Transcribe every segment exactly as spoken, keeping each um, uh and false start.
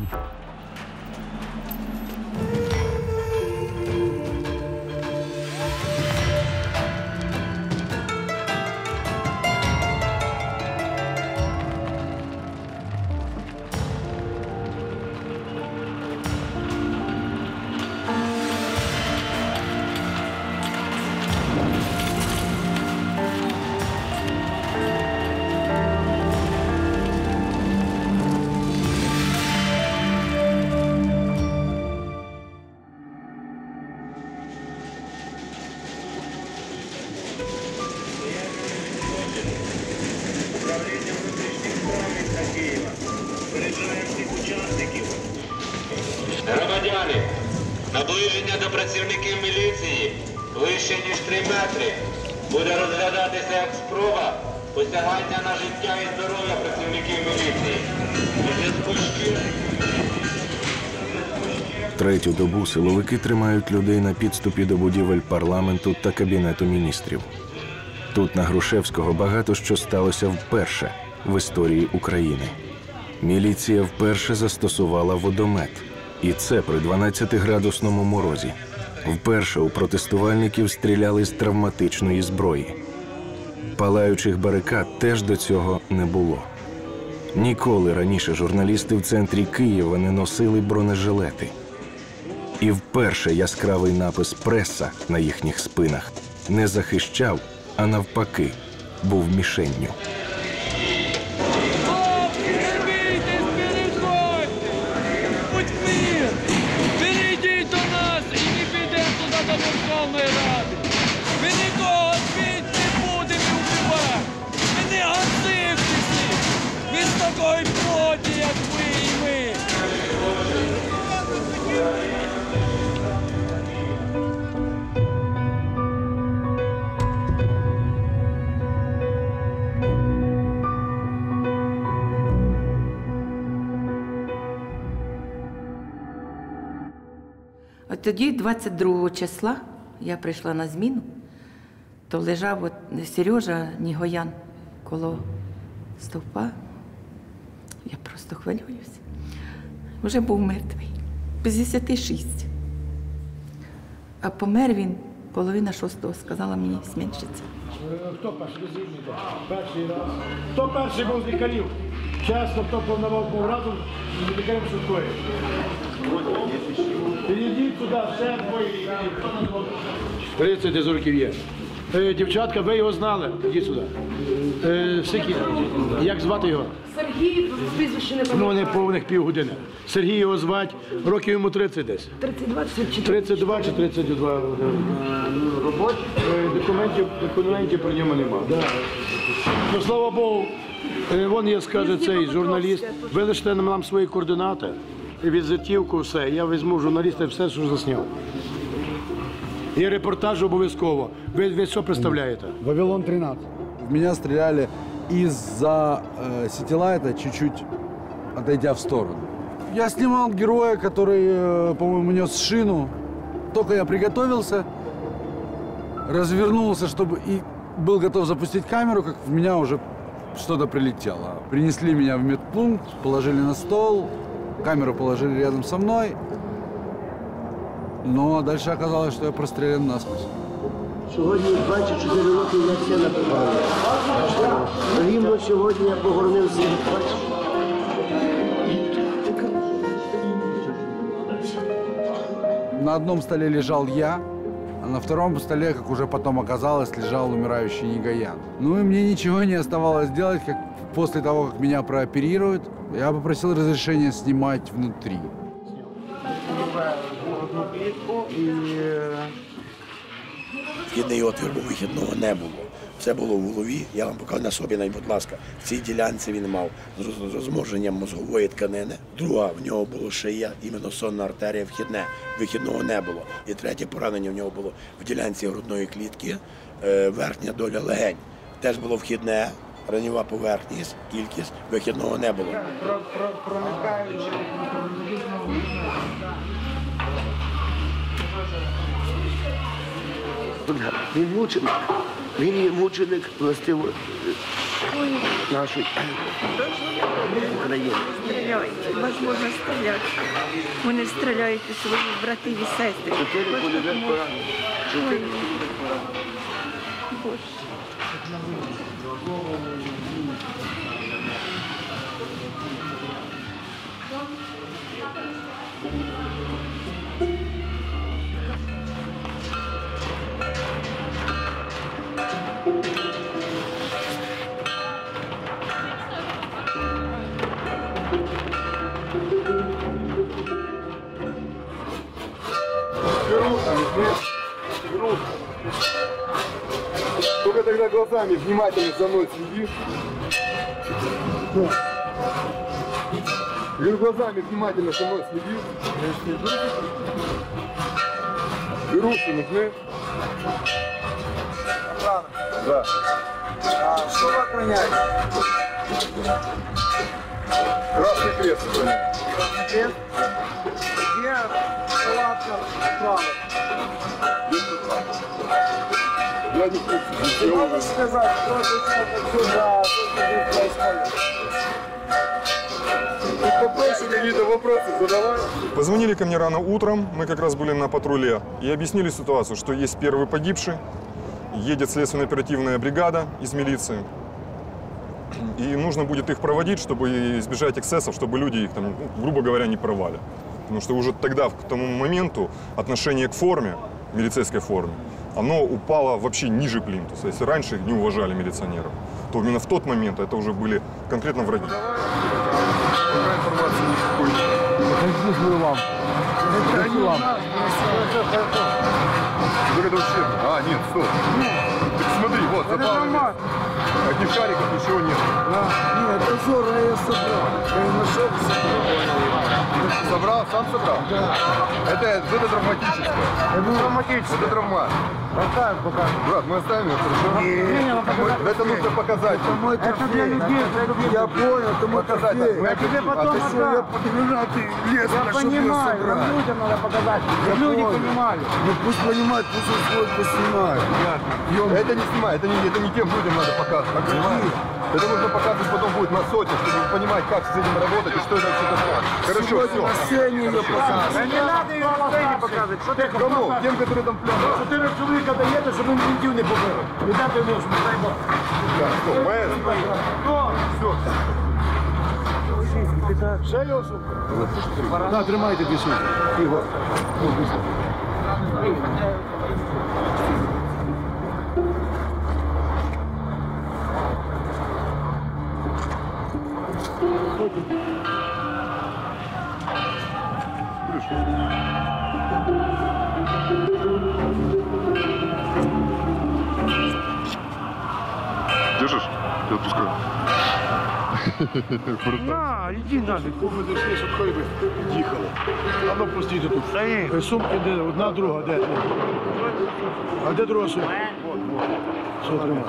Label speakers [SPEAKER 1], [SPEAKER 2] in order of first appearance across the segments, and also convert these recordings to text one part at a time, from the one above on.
[SPEAKER 1] Громадяни, наближення до працівників міліції вище, ніж три метри, буде розглядатися як спроба посягання на життя і здоров'я працівників міліції. У зв'язку з чим...
[SPEAKER 2] Третю добу силовики тримають людей на підступі до будівель парламенту та Кабінету міністрів. Тут, на Грушевського, багато що сталося вперше в історії України. Міліція вперше застосувала водомет. І це при дванадцятиградусному морозі. Вперше у протестувальників стріляли з травматичної зброї. Палаючих барикад теж до цього не було. Ніколи раніше журналісти в центрі Києва не носили бронежилети. І вперше яскравий напис «Преса» на їхніх спинах не захищав, а навпаки, був мішенню.
[SPEAKER 3] От тоді, двадцять другого числа, я прийшла на зміну, то лежав от Сережа Нігоян коло стовпа. Я просто хвилююся. Вже був мертвий, п'ятдесят шість. А помер він половина шостого, сказала мені зменшиться.
[SPEAKER 4] Хто перший? Перший раз. Хто перший був з лікарів? Чесно, хто повнавав був разом з лікарем швидкої? Підійдіть туди, все двоє лікарів. тридцять дезорків є. Е, дівчатка, ви його знали? Ідіть сюди. Е, Сики, як звати його?
[SPEAKER 5] Сергій, прізвище не пам'ятаю.
[SPEAKER 4] Ну, не повних півгодини. Сергій його звати, років йому тридцять десь.
[SPEAKER 5] тридцять два чи
[SPEAKER 4] тридцять два чи тридцять два. Робочі? Документів, документів при ньому немає. Да. Ну, слава Богу, вон є, скаже цей журналіст, вилиште нам свої координати, візитівку, все. Я візьму журналіста все, що засняв. І репортаж обов'язково. Ви, ви що представляєте?
[SPEAKER 6] Вавилон тринадцать. В меня стреляли из-за э, сетилайта, чуть-чуть отойдя в сторону. Я снимал героя, который, э, по-моему, нес шину. Только я приготовился, развернулся, чтобы и был готов запустить камеру, как в меня уже что-то прилетело. Принесли меня в медпункт, положили на стол, камеру положили рядом со мной. Но дальше оказалось, что я прострелян насквозь.
[SPEAKER 7] Сьогодні двадцять чотири роки я все написав. Рівно сьогодні я погорнив всіх.
[SPEAKER 6] На одном столе лежал я, а на втором столе, как уже потом оказалось, лежал умирающий Нигоян. Ну и мне ничего не оставалось делать, как после того, как меня прооперируют, я попросил разрешения снимать внутри.
[SPEAKER 8] Вхідний отвір був, вихідного не було. Все було в голові. Я вам покажу на собі, навіть, будь ласка, в цій ділянці він мав з розможенням мозгової тканини. Друга, в нього було шия, іменно сонна артерія, вхідне. Вихідного не було. І третє поранення в нього було в ділянці грудної клітки, верхня доля легень. Теж було вхідне, раньова поверхність, кількість, вихідного не було.
[SPEAKER 7] Він мученик. Він є мученик властиво нашої України.
[SPEAKER 9] Стріляють, вас можна стріляти. Вони стріляють у своїх братів і сестри.
[SPEAKER 7] Чотири кулемет поранені. Чотири кулемет поранені.
[SPEAKER 9] Боже.
[SPEAKER 10] Только тогда глазами внимательно за мной следи. Говорю, глазами внимательно за мной следи. И руки нужны. Да.
[SPEAKER 11] А что вы охраняете?
[SPEAKER 10] Красный крест охраняет.
[SPEAKER 11] Красный крест? Где палатка справа?
[SPEAKER 10] Я не хочу.
[SPEAKER 11] Ты можешь сказать, что отвечает отсюда, что здесь происходит?
[SPEAKER 10] Вопросы какие-то вопросы задавай.
[SPEAKER 12] Позвонили ко мне рано утром, мы как раз были на патруле, и объяснили ситуацию, что есть первый погибший, едет следственно-оперативная бригада из милиции, и нужно будет их проводить, чтобы избежать эксцессов, чтобы люди их, там, ну, грубо говоря, не порвали. Потому что уже тогда, к тому моменту, отношение к форме, милицейской форме, оно упало вообще ниже плинтуса. Если раньше не уважали милиционеров, то именно в тот момент это уже были конкретно враги.
[SPEAKER 10] Пока информации никакой нет.
[SPEAKER 6] Вам. Вам.
[SPEAKER 10] Только это вообще... А, нет, стоп. Так смотри, вот, забавно. Одних шариков ничего нет.
[SPEAKER 11] Нет, это зорро я собрал. Я нашел, собрал.
[SPEAKER 10] Собрал? Сам собрал?
[SPEAKER 11] Да.
[SPEAKER 10] Это, это травматическое.
[SPEAKER 11] Это травматическое.
[SPEAKER 10] Это травма.
[SPEAKER 11] Поставь пока.
[SPEAKER 10] Брат, мы оставим ее, хорошо?
[SPEAKER 11] Нет,
[SPEAKER 10] это нужно показать.
[SPEAKER 11] Это мой трофей. Это для людей. Я понял, это мой
[SPEAKER 10] показать.
[SPEAKER 11] трофей.
[SPEAKER 10] Я тебе потом
[SPEAKER 11] а ты что, я подвижу, ты лес, я понимаю, нам людям надо показать. Чтобы люди понимали.
[SPEAKER 10] Ну пусть понимают, пусть он свой поснимает. Это не снимай, это не, это не тем людям надо показывать. Понимаешь? Это нужно показывать потом будет на сотнях, чтобы понимать, как с этим работать и что это вообще такое. Хорошо, все.
[SPEAKER 11] На сцене ее показывать.
[SPEAKER 10] Не надо ее на сцене показывать. Что ты кому? Тем, которые там пляшут.
[SPEAKER 11] Чотири чоловіка даєте, щоб він бінтів не побили. Віддати можу, не дай Бог.
[SPEAKER 10] Так, стоп, поэт. Все.
[SPEAKER 11] Ще його сумку?
[SPEAKER 4] На, тримайте дві сумки. Ігор.
[SPEAKER 10] Держишь? Я отпускаю.
[SPEAKER 4] На, іди нафіг. Ми дійшли, щоб хай би їхали. А ну пустіть тут. Е, Сумки де? Одна, друга, де? А де друга сумка? Що тримає?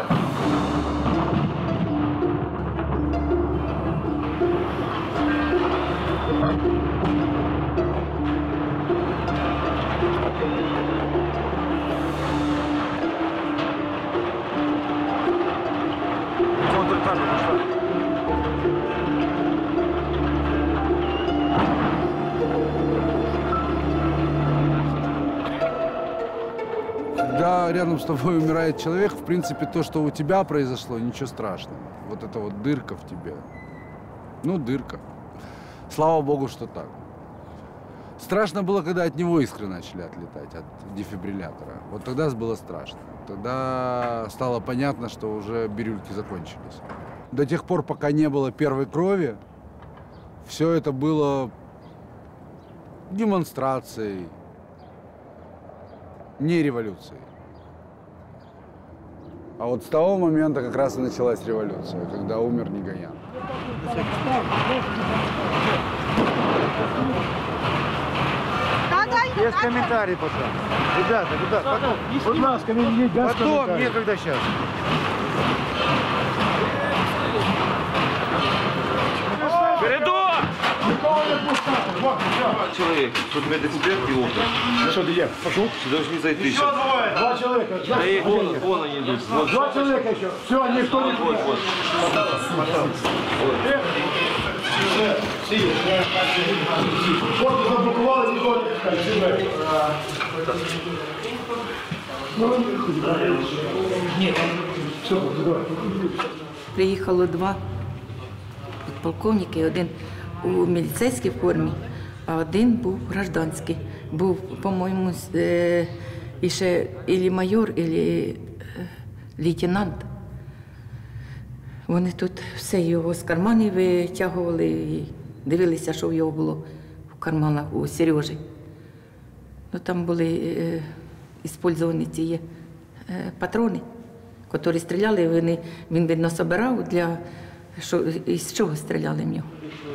[SPEAKER 6] Когда рядом с тобой умирает человек, в принципе, то, что у тебя произошло, ничего страшного. Вот это вот дырка в тебе. Ну, дырка. Слава Богу, что так. Страшно было, когда от него искры начали отлетать, от дефибриллятора. Вот тогда было страшно. Тогда стало понятно, что уже бирюльки закончились. До тех пор, пока не было первой крови, все это было демонстрацией, не революцией. А вот с того момента как раз и началась революция, когда умер Нигаян.
[SPEAKER 11] Без комментариев пока. Ребята, ребята, потом.
[SPEAKER 4] Будь ласка, не йдіть без
[SPEAKER 11] Потом,
[SPEAKER 4] коментарів.
[SPEAKER 11] некогда сейчас.
[SPEAKER 1] Передок!
[SPEAKER 4] Нікого не пускати. Вот, все.
[SPEAKER 13] Человек, судмедэксперт и опыт.
[SPEAKER 4] Что ты, пошел?
[SPEAKER 13] Должны зайти сейчас.
[SPEAKER 4] Два человека.
[SPEAKER 13] Да и вон, вон они идут. Вот.
[SPEAKER 4] Два человека еще. Все, никто не
[SPEAKER 13] Вот, вот.
[SPEAKER 4] Вот заблокували, никого не пускали. Все, давай.
[SPEAKER 3] Приїхало два підполковники, один у міліцейській формі, а один був гражданський. Був, по-моєму, з- е, і ще ілі майор, ілі е, лейтенант. Вони тут все його з карманів витягували і дивилися, що в його було в карманах у Сережі. Ну, там були е, іспользовані ці е, патрони, які стріляли, вони, він, видно, собирав для, що, із чого стріляли в нього.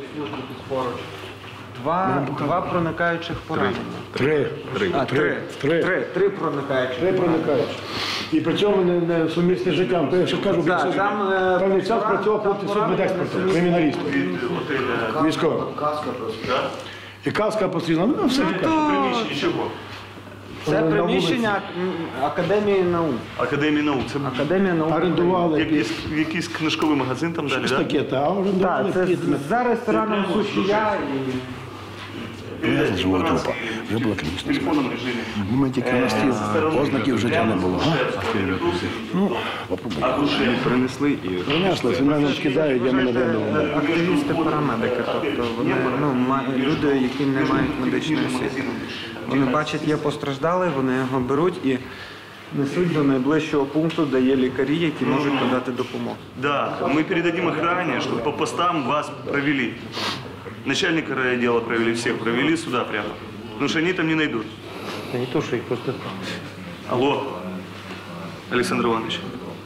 [SPEAKER 14] Два, два проникаючих поранення.
[SPEAKER 4] Три.
[SPEAKER 14] Три. А, три.
[SPEAKER 4] Три.
[SPEAKER 14] Три. Три проникаючих.
[SPEAKER 4] Три проникають. І при цьому не, не сумісне з життям. То я ще кажу,
[SPEAKER 14] Так,
[SPEAKER 4] більше-
[SPEAKER 14] там, е,
[SPEAKER 4] певний час працював хлопці судмедекспертом, криміналістом. Військовим. І каска постріляна, ну все таке.
[SPEAKER 14] Це приміщення м, Академії наук.
[SPEAKER 15] Академії наук. Це
[SPEAKER 14] Академія наук.
[SPEAKER 4] Орендували.
[SPEAKER 15] якийсь, якийсь книжковий магазин там далі,
[SPEAKER 4] Щось
[SPEAKER 15] так?
[SPEAKER 4] таке, та орендували.
[SPEAKER 14] Так, це
[SPEAKER 4] під-
[SPEAKER 14] за рестораном Сушія і...
[SPEAKER 8] Я з живого трупа. Вже була клінічна смерть. В моменті кінності ознаків життя не було. Ну, попробуй.
[SPEAKER 15] Принесли і...
[SPEAKER 4] Принесли, це мене скидають, я мене виявив.
[SPEAKER 14] Активісти, парамедики, тобто вони, ну, ма- люди, які не мають медичної освіти. Вони бачать, є постраждалий, вони його беруть і несуть до найближчого пункту, де є лікарі, які можуть надати допомогу.
[SPEAKER 15] Да, мы передадим охране, чтобы по постам вас провели. Начальника райотдела провели, всех провели сюда прямо. Потому что они там не найдут.
[SPEAKER 14] Та не то, що їх просто...
[SPEAKER 15] Алло, Александр Иванович.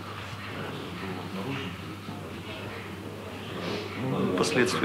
[SPEAKER 15] Последствия.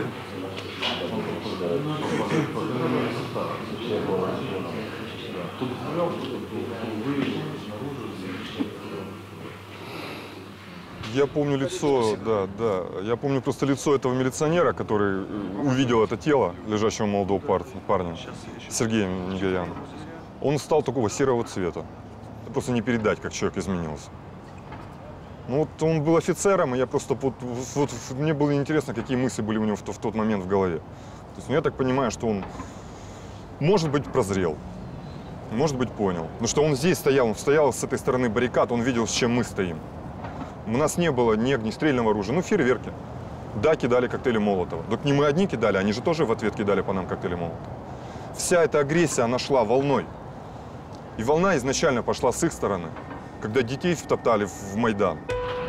[SPEAKER 12] Я помню лицо, да, да. Я помню просто лицо этого милиционера, который увидел это тело лежащего молодого пар- парня, Сергея Нигаяна. Он стал такого серого цвета. Это просто не передать, как человек изменился. Ну вот он был офицером, и я просто вот, вот мне было интересно, какие мысли были у него в, то- в тот момент в голове. То есть, ну, я так понимаю, что он, может быть, прозрел, может быть, понял. Но что он здесь стоял, он стоял с этой стороны баррикад, он видел, с чем мы стоим. У нас не было ни огнестрельного оружия, ну, фейерверки. Да, кидали коктейли Молотова. Так не мы одни кидали, они же тоже в ответ кидали по нам коктейли Молотова. Вся эта агрессия, она шла волной. И волна изначально пошла с их стороны, когда детей втоптали в Майдан.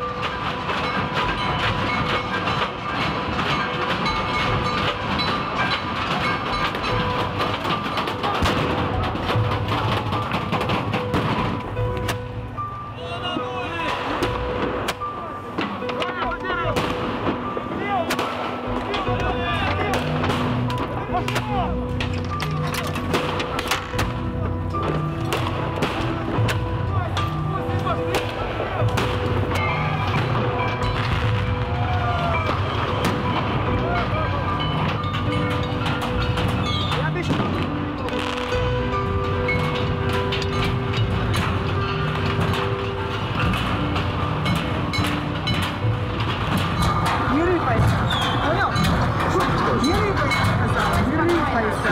[SPEAKER 9] Не рыпайся. Понял? Не рыпайся, сказала. Не рыпайся.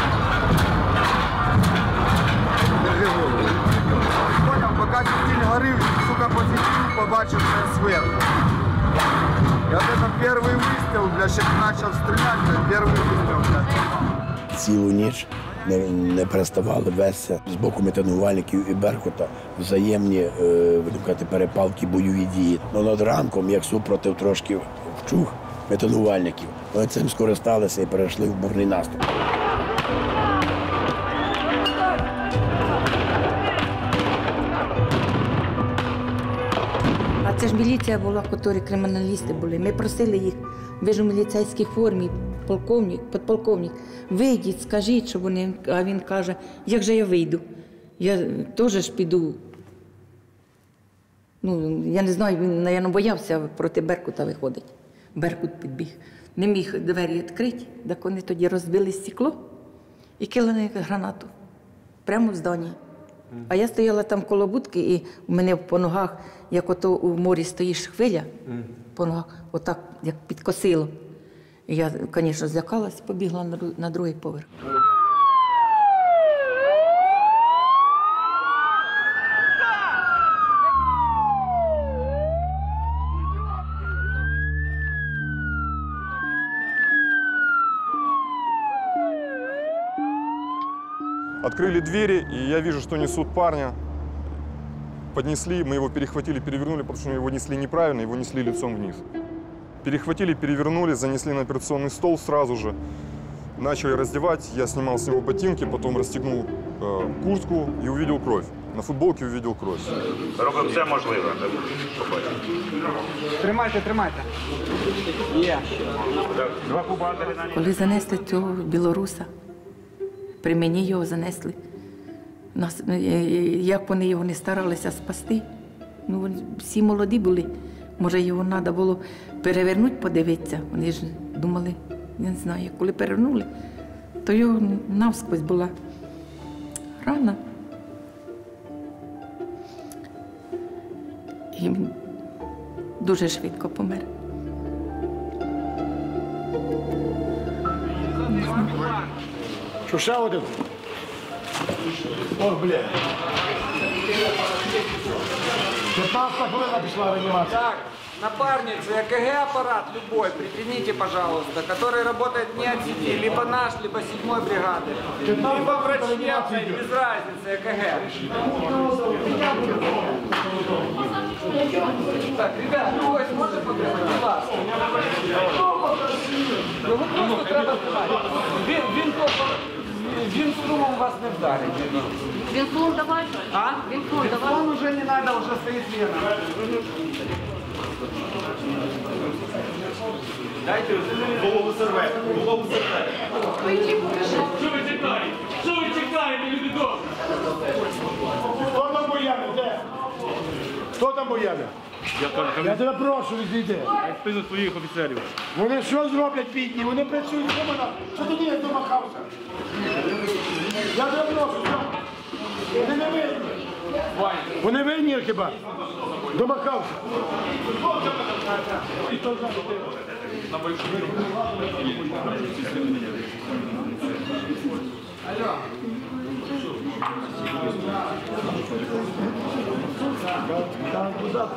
[SPEAKER 10] Понял, пока стиль горів, сука, посетил, побачив це зверху. І от це перший вистріл, бля, ще почав стріляти, бля, перший вистріл, бля.
[SPEAKER 8] Цілу ніч не, не переставали вестися з боку мітингувальників і Беркута взаємні е, будемо казати, перепалки, бойові дії. Ну, над ранком, як супротив трошки вчух мітингувальників, вони цим скористалися і перейшли в бурний наступ.
[SPEAKER 3] А це ж міліція була, які криміналісти були. Ми просили їх, ви ж у міліцейській формі, полковник, підполковник, вийдіть, скажіть, що вони. А він каже, як же я вийду? Я теж ж піду. Ну, я не знаю, він, мабуть, боявся проти Беркута виходить. Беркут підбіг. не міг двері відкрити, так вони тоді розбили стекло і кинули гранату прямо в здані. А я стояла там коло будки, і в мене по ногах, як ото у морі стоїш хвиля, по ногах, отак, як підкосило. І я, звісно, злякалась, побігла на, на другий поверх.
[SPEAKER 12] Открыли двери, и я вижу, что несут парня. Поднесли, мы его перехватили, перевернули, потому что его несли неправильно, его несли лицом вниз. Перехватили, перевернули, занесли на операционный стол сразу же. Начали раздевать, я снимал с него ботинки, потом расстегнул э, куртку и увидел кровь. На футболке увидел кровь.
[SPEAKER 15] Робимо все можливе.
[SPEAKER 14] Тримайте, тримайте. Є.
[SPEAKER 15] Два куба адреналіну.
[SPEAKER 3] Коли занесли цього білоруса, при мені його занесли. Нас, як вони його не старалися спасти. Ну, вони всі молоді були. Може, його треба було перевернути, подивитися. Вони ж думали, я не знаю, коли перевернули, то його навсквозь була рана. І він дуже швидко помер.
[SPEAKER 4] Що, ще один? Ох, бля. пятнадцать хвилина пішла реанімація.
[SPEAKER 14] Так, напарница, ЭКГ-аппарат любой, притяните, пожалуйста, который работает не от сети, либо наш, либо седьмой бригады, либо врачебной, без разницы, ЭКГ. Так, ребят, другой сможет поднимать? Будь ласка. Його просто треба тримати. Він, він просто, він струмом вас не вдарить.
[SPEAKER 5] Винтун давай.
[SPEAKER 14] А?
[SPEAKER 5] Винтун давай.
[SPEAKER 14] Винтун уже не надо, уже стоит вена.
[SPEAKER 15] Дайте голову серветку, голову серветку.
[SPEAKER 5] Пойди, покажи.
[SPEAKER 15] Що ви чекаєте? Що ви чекаєте, люди добрі?
[SPEAKER 4] Хто там боями? Де? Хто там боями? Я тебе прошу, відійди.
[SPEAKER 15] Спину своїх офіцерів.
[SPEAKER 4] Вони що зроблять, бідні? Вони працюють вдома. Що ти не домахався? Я тебе прошу, що? Вони не винні. Вони винні хіба? Домахався. Алло. Там куда?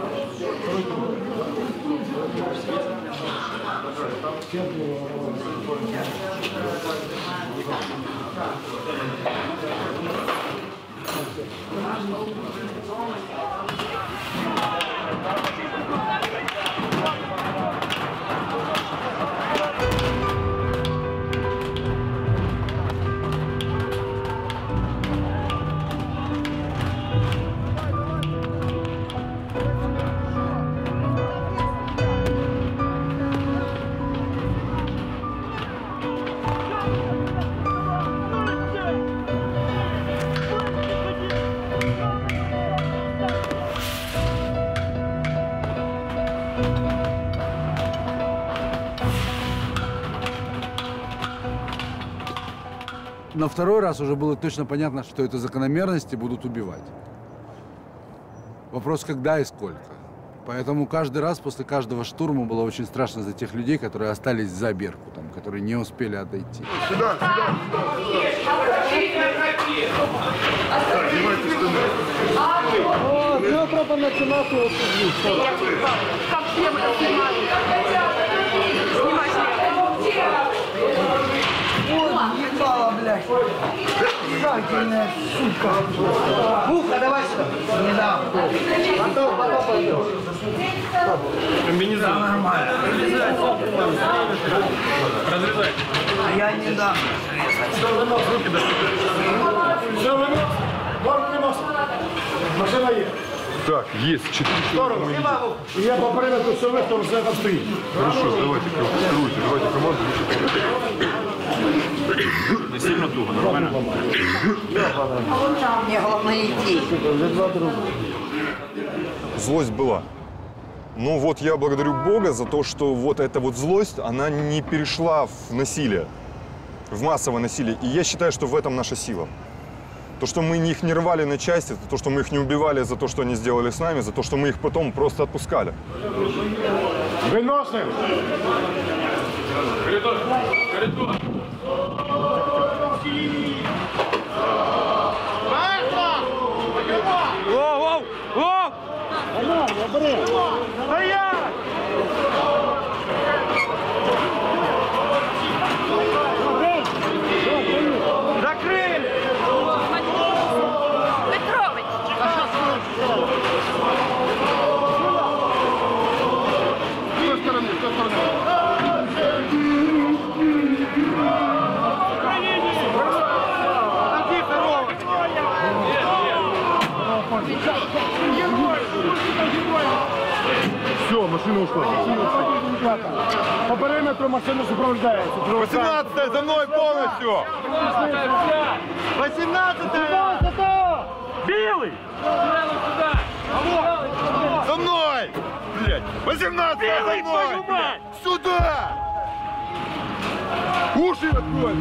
[SPEAKER 6] На второй раз уже было точно понятно, что это закономерности будут убивать. Вопрос, когда и сколько. Поэтому каждый раз после каждого штурма было очень страшно за тех людей, которые остались за Беркутом, которые не успели отойти.
[SPEAKER 10] Сюда, сюда.
[SPEAKER 4] Ну, треба починати от тут.
[SPEAKER 5] Как все мы снимали. Снимай,
[SPEAKER 11] Ебала, блядь. Жальная сука. Муха, давай сюда. Не дам. Потом, потом пойдем.
[SPEAKER 15] Комбинезон.
[SPEAKER 11] Нормально.
[SPEAKER 15] Разрезай.
[SPEAKER 11] А я не дам.
[SPEAKER 15] Руки достаточно.
[SPEAKER 4] Все, винос. Вон винос. Машина є.
[SPEAKER 10] Так, есть. Четыре
[SPEAKER 4] Сторону. Я по периметру все виставив, все там стоїть.
[SPEAKER 10] Хорошо, давайте, кируйте, давайте команду.
[SPEAKER 15] Не сильно туго, нормально?
[SPEAKER 11] Мне главное идти.
[SPEAKER 12] Злость была. Но вот я благодарю Бога за то, что вот эта вот злость, она не перешла в насилие, в массовое насилие. И я считаю, что в этом наша сила. То, что мы их не рвали на части, то, что мы их не убивали за то, что они сделали с нами, за то, что мы их потом просто отпускали.
[SPEAKER 4] Выносим! Коридор! Коридор!
[SPEAKER 11] Воу, воу, воу! Стоять! Закрыли!
[SPEAKER 5] Петрович!
[SPEAKER 10] С той стороны, с той стороны.
[SPEAKER 4] Все, машина ушла. По периметру машина сопровождается.
[SPEAKER 10] восемнадцатая за мной полностью! восемнадцатая!
[SPEAKER 11] Белый!
[SPEAKER 10] За мной! Блять! восемнадцатая за мной! Блядь. Сюда! Уши открой!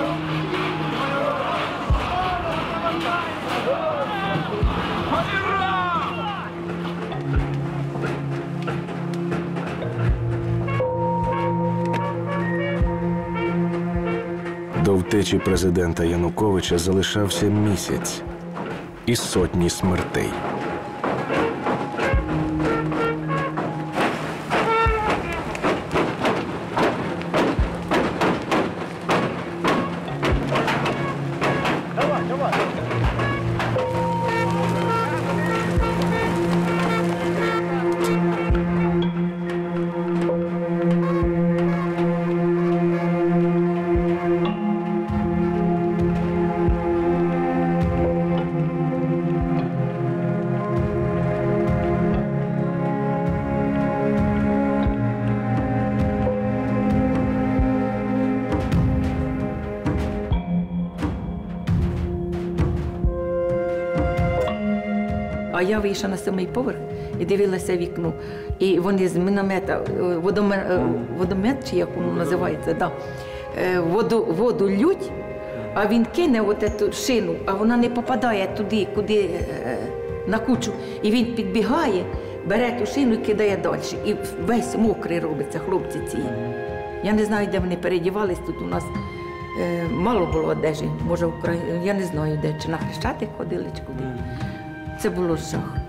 [SPEAKER 2] До втечі президента Януковича залишався місяць і сотні смертей.
[SPEAKER 3] А я вийшла на сьомий поверх і дивилася в вікно. І вони з міномета, водомет, водомет чи як воно називається, да, воду, воду лють, а він кине от цю шину, а вона не попадає туди, куди на кучу. І він підбігає, бере ту шину і кидає далі. І весь мокрий робиться, хлопці ці. Я не знаю, де вони передівались, тут у нас е, мало було одежі, може в Україні, я не знаю де, чи на Хрещатик ходили, чи куди. Це було жах.